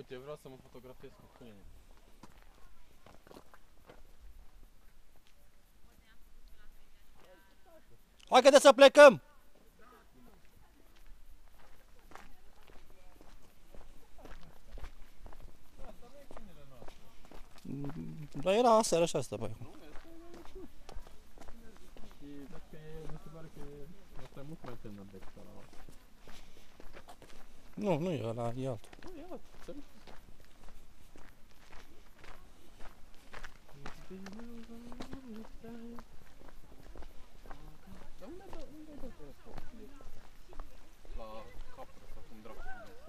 Uite, eu vreau să mă fotografiez cu câine. Haide să plecăm! Dar era aseară și asta pe acum. Și vezi că mi se pare că asta e mult mai tânăr decât ăla. Nu, nu e ăla, e altul. Nu, ia, să-mi... Dar unde-i dă pe ăsta? La capră sau cum dracu se numește.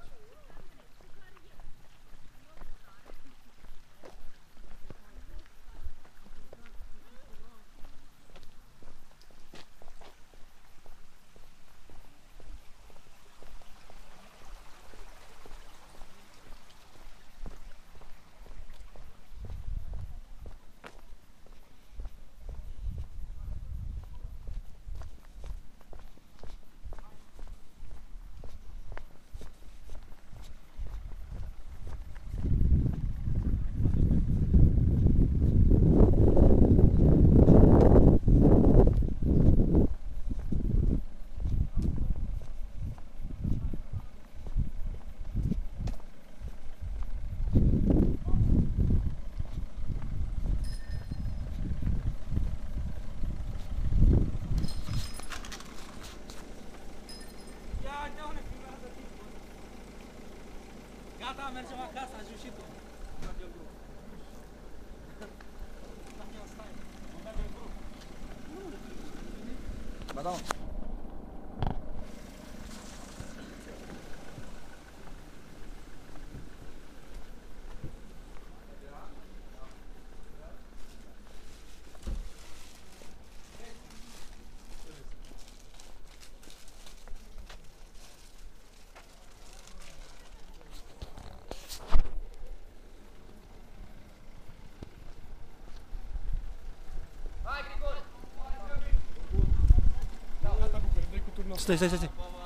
Gata, mergem acasă, ajung și tu. Mergem grup. Mergem grup. Ba da. Stai, stai, stai.